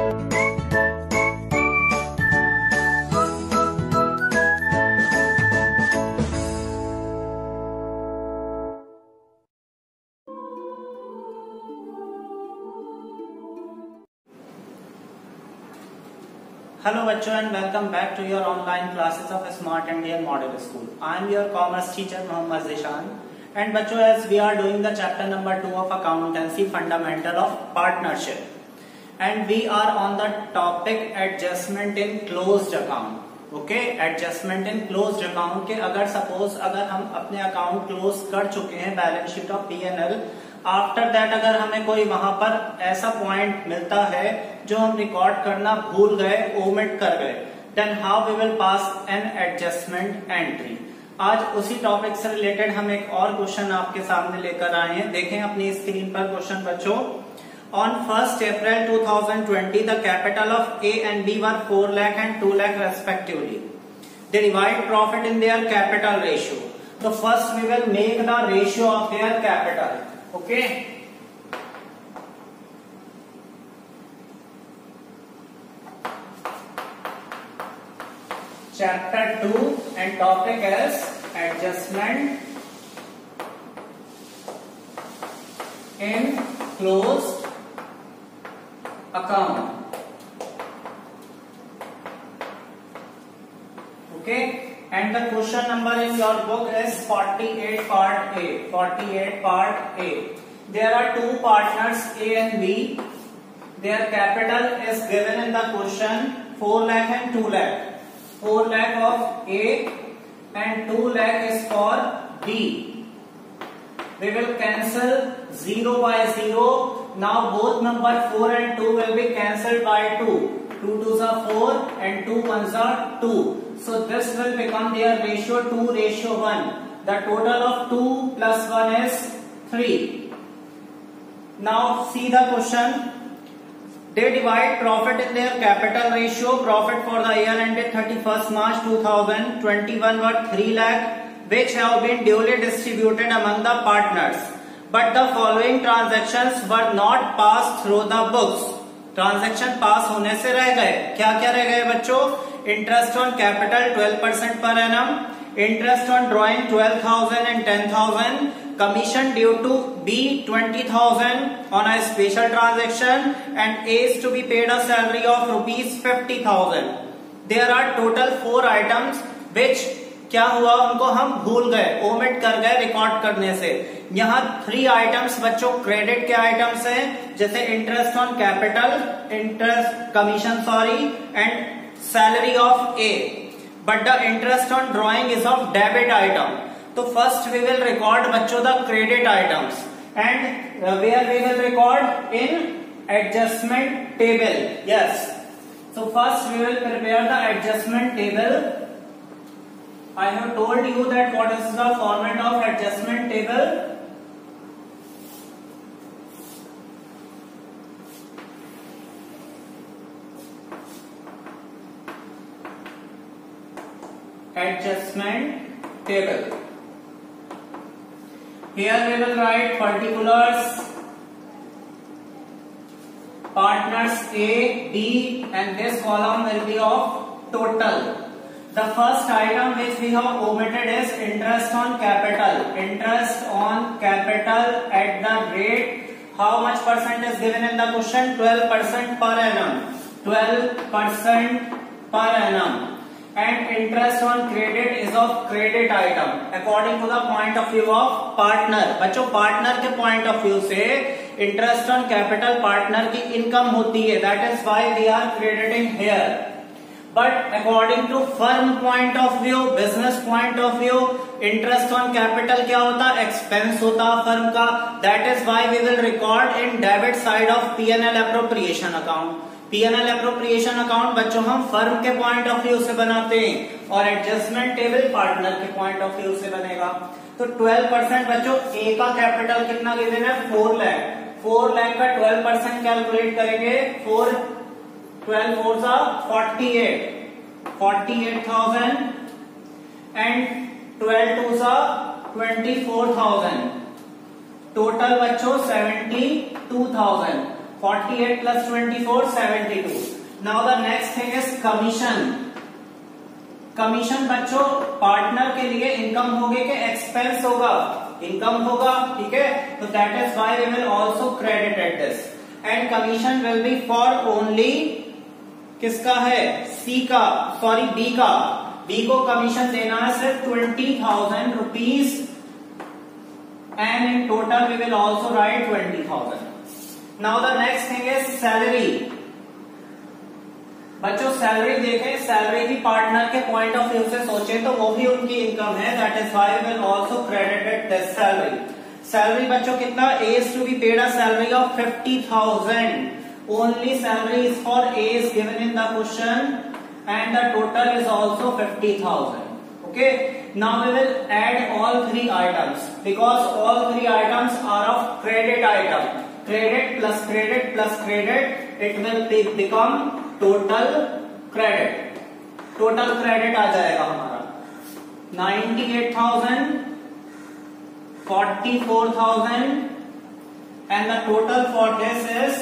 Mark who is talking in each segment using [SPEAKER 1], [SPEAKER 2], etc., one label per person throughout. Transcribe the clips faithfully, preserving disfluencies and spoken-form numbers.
[SPEAKER 1] Hello bachcho and welcome back to your online classes of Smart Indian Model School. I am your commerce teacher Mohammad Zishan and bachcho, as we are doing the chapter number two of accountancy, fundamental of partnership, and we are on the topic adjustment in closed account. Okay, adjustment in closed account के अगर suppose अगर हम अपने account close कर चुके हैं, balance sheet of P N L, after that अगर हमें कोई वहां पर ऐसा पॉइंट मिलता है जो हम रिकॉर्ड करना भूल गए, ओमिट कर गए, then how we will pass an adjustment entry. आज उसी टॉपिक से रिलेटेड हम एक और क्वेश्चन आपके सामने लेकर आए हैं। देखें अपनी स्क्रीन पर क्वेश्चन बच्चों। On first April two thousand twenty the capital of A and B were four lakh and two lakh respectively. They divide profit in their capital ratio. तो first we will make the ratio of their capital. Okay. Chapter two and topic is adjustment in closed account. Okay. And the question number in your book is forty-eight part A. forty-eight part A. There are two partners A and B. Their capital is given in the question four lakh and two lakh. four lakh of A and two lakh is for B. We will cancel zero by zero. Now both number four and two will be cancelled by two. two twos are four and two ones are two. So this will become their ratio two ratio one. The total of two plus one is three. Now see the question. They divide profit in their capital ratio. Profit for the year ended thirty-first March two thousand twenty-one were three lakh, which have been duly distributed among the partners. But the following transactions were not passed through the books. Transaction pass होने से रह गए। क्या क्या रह गए बच्चों? Interest on capital twelve percent per annum, interest on drawing twelve thousand and ten thousand, commission due to be twenty thousand on a special transaction and A is to be paid a salary of rupees fifty thousand. There are total four items which क्या हुआ, उनको हम भूल गए, omit कर गए record करने से। यहाँ थ्री आइटम्स बच्चों क्रेडिट के आइटम्स हैं, जैसे interest on capital, interest commission sorry and salary of A, but the interest on drawing is of debit item. तो फर्स्ट वी विल रिकॉर्ड बच्चों the credit items and where we will record in adjustment table. Yes, so first we will prepare the adjustment table. I have told you that what is the format of adjustment table. Adjustment table. Here we will write particulars, partners A, B, and this column will be of total. The first item which we have omitted is interest on capital. Interest on capital at the rate, how much percent is given in the question? twelve percent per annum. twelve percent per annum. And interest on credit is of credit item according to the point of view of partner. बच्चों partner के point of view से interest on capital partner की income होती है. That is why we are crediting here. But according to firm point of view, business point of view, interest on capital क्या होता है? Expense होता है firm का. That is why we will record in debit side of P and L appropriation account. P and L appropriation account बच्चों हम firm के point of view से बनाते हैं और adjustment table partner के point of view से बनेगा। तो ट्वेल्व परसेंट बच्चों A का कैपिटल कितना गिवन है? फोर लाख। फोर लाख का ट्वेल्व परसेंट कैलकुलेट करेंगे। फोर ट्वेल्व फोर सा forty eight forty eight thousand and twelve two सा ट्वेंटी फोर थाउजेंड, टोटल बच्चों seventy two thousand. forty-eight plus twenty-four, seventy-two. Now the next thing is commission. Commission बच्चों partner के लिए income होगी कि expense होगा? Income होगा, ठीक है। तो that is why we will also credited this and commission will be for only किसका है? सी का, सॉरी बी का। बी को कमीशन देना है सिर्फ twenty thousand rupees and in total we will also write twenty thousand. Now the next thing is salary. बच्चों salary देखें, सैलरी भी पार्टनर के पॉइंट ऑफ व्यू से सोचे तो वो भी उनकी इनकम है, that is why we will also credited this salary. Salary बच्चों कितना? A is to be paid a salary of fifty thousand. Only salary is for A is given in the question and the total is also fifty thousand. Okay. Now we will add all three items because all three items are of credit item. Credit plus credit plus credit, it will be become total credit. Total credit आ जाएगा हमारा ninety-eight thousand, forty-four thousand and the total for this is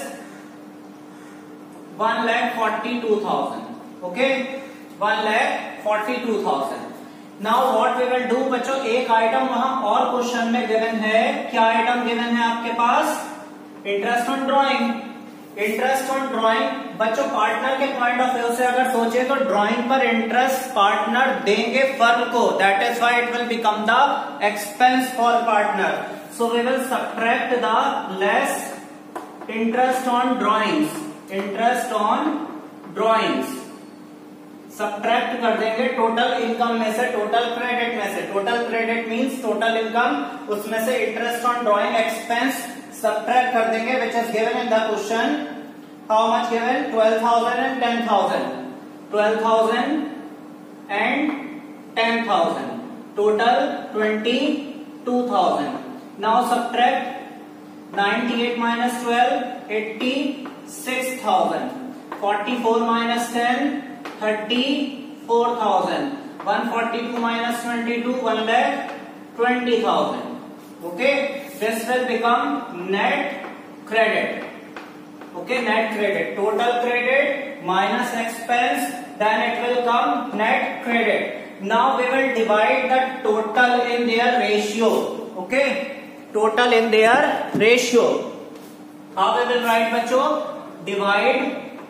[SPEAKER 1] one lakh forty-two thousand. Okay, one lakh forty-two thousand. Now what we will do बच्चों, एक item वहां और question में given है। क्या item given है आपके पास? Interest on drawing. Interest on drawing बच्चों पार्टनर के पॉइंट ऑफ व्यू से अगर सोचे तो ड्राइंग पर इंटरेस्ट पार्टनर देंगे फर्म को, that is why it will become the expense for partner. So we will subtract the less interest on drawings, interest on drawings subtract कर देंगे टोटल इनकम में से, टोटल क्रेडिट में से। Total credit means total income, उसमें से interest on drawing expense subtract कर देंगे, which is given in the question. How much given? twelve thousand and ten thousand. twelve thousand and ten thousand. Total twenty-two thousand. Now subtract ninety-eight minus twelve, eighty-six thousand. forty-four minus ten, thirty-four thousand. one forty-two minus twenty-two, one lakh twenty thousand. Okay, this will become net credit. Okay, net credit, total credit minus expense, then it will come net credit. Now we will divide the total in their ratio. Okay, total in their ratio. How we will write बच्चों? Divide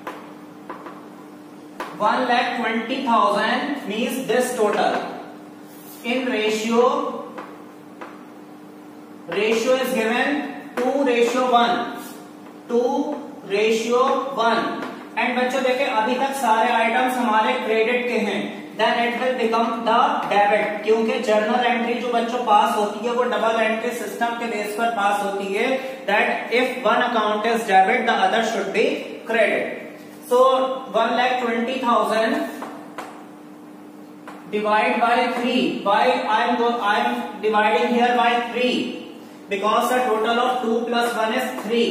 [SPEAKER 1] one lakh twenty thousand means this total in ratio. Ratio is given two ratio one, two ratio one. And बच्चों देखें अभी तक सारे items हमारे credit के हैं, then it will become the debit, क्योंकि जर्नल एंट्री जो बच्चों पास होती है वो डबल एंट्री सिस्टम के बेस पर पास होती है, that if one account is debit the other should be credit. So one lakh twenty thousand divide by three. Why I am go, I am dividing here by three? Because the total of two plus one is three.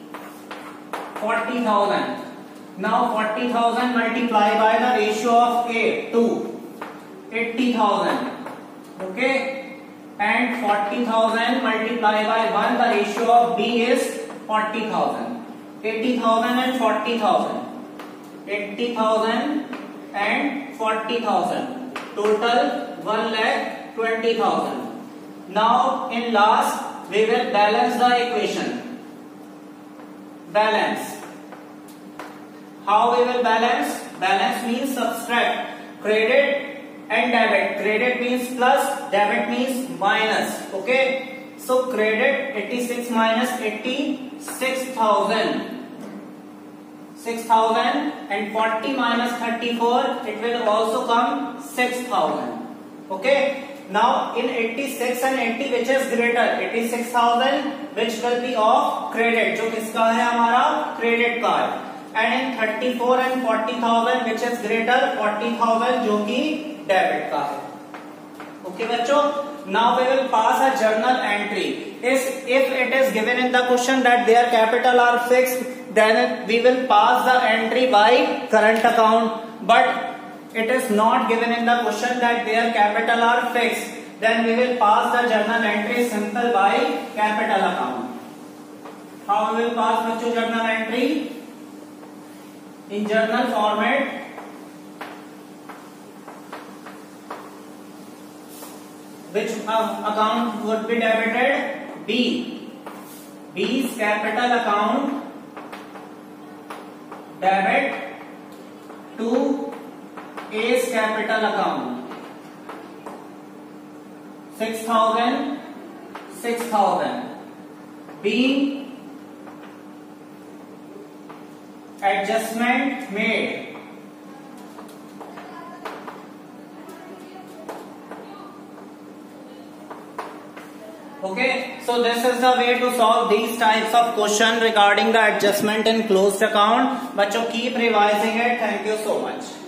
[SPEAKER 1] forty thousand. Now forty thousand multiply by the ratio of A, two. eighty thousand. Okay. And forty thousand multiply by one, the ratio of B is forty thousand. eighty thousand and forty thousand. eighty thousand and forty thousand. Total one lakh twenty thousand. Now in last we will balance the equation. Balance. How we will balance? Balance means subtract credit and debit. Credit means plus, debit means minus. Okay. So credit eighty-six minus eighty-six thousand. six thousand and forty minus thirty-four, it will also come six thousand. Okay. Now in eighty-six and eighty which is greater? eighty-six thousand which will be of credit, जो किसका है हमारा credit card. And in thirty-four and forty thousand which is greater? forty thousand जो कि debit का है. Okay बच्चों. Now we will pass a journal entry. Is if it is given in the question that their capital are fixed, then we will pass the entry by current account. But it is not given in the question that their capital are fixed, then we will pass the journal entry simple by capital account. How we will pass बच्चों journal entry? In journal format, which uh, account would be debited? B. B's capital account debit to A's capital account. Six thousand, six thousand. B. Adjustment made. Okay, so this is the way to solve these types of question regarding the adjustment in closed account. Bachcho, keep revising it. Thank you so much.